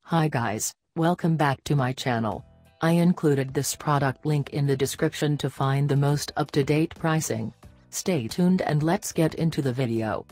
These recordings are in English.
Hi guys, welcome back to my channel. I included this product link in the description to find the most up-to-date pricing. Stay tuned and let's get into the video.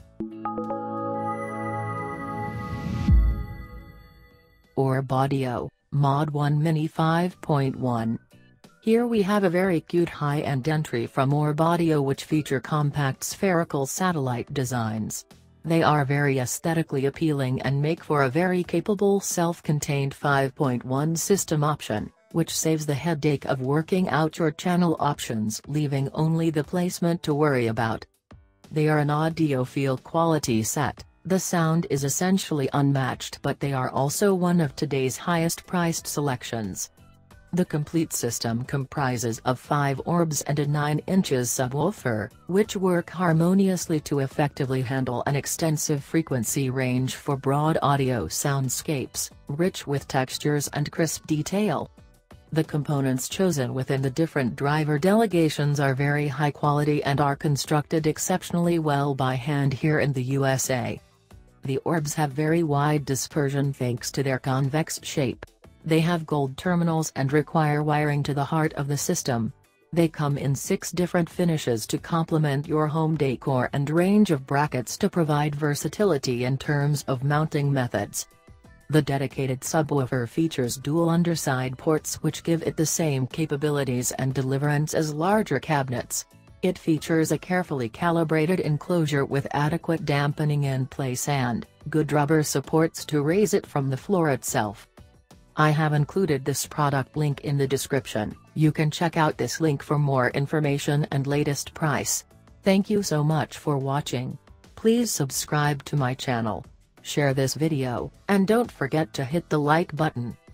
Orb Audio, Mod 1 Mini 5.1. Here we have a very cute high-end entry from Orb Audio which feature compact spherical satellite designs. They are very aesthetically appealing and make for a very capable self-contained 5.1 system option, which saves the headache of working out your channel options, leaving only the placement to worry about. They are an audiophile quality set. The sound is essentially unmatched, but they are also one of today's highest priced selections. The complete system comprises of 5 orbs and a 9-inch subwoofer, which work harmoniously to effectively handle an extensive frequency range for broad audio soundscapes, rich with textures and crisp detail. The components chosen within the different driver delegations are very high quality and are constructed exceptionally well by hand here in the USA. The orbs have very wide dispersion thanks to their convex shape. They have gold terminals and require wiring to the heart of the system. They come in 6 different finishes to complement your home decor and range of brackets to provide versatility in terms of mounting methods. The dedicated subwoofer features dual underside ports which give it the same capabilities and deliverance as larger cabinets. It features a carefully calibrated enclosure with adequate dampening in place and good rubber supports to raise it from the floor itself. I have included this product link in the description. You can check out this link for more information and latest price. Thank you so much for watching. Please subscribe to my channel, share this video, and don't forget to hit the like button.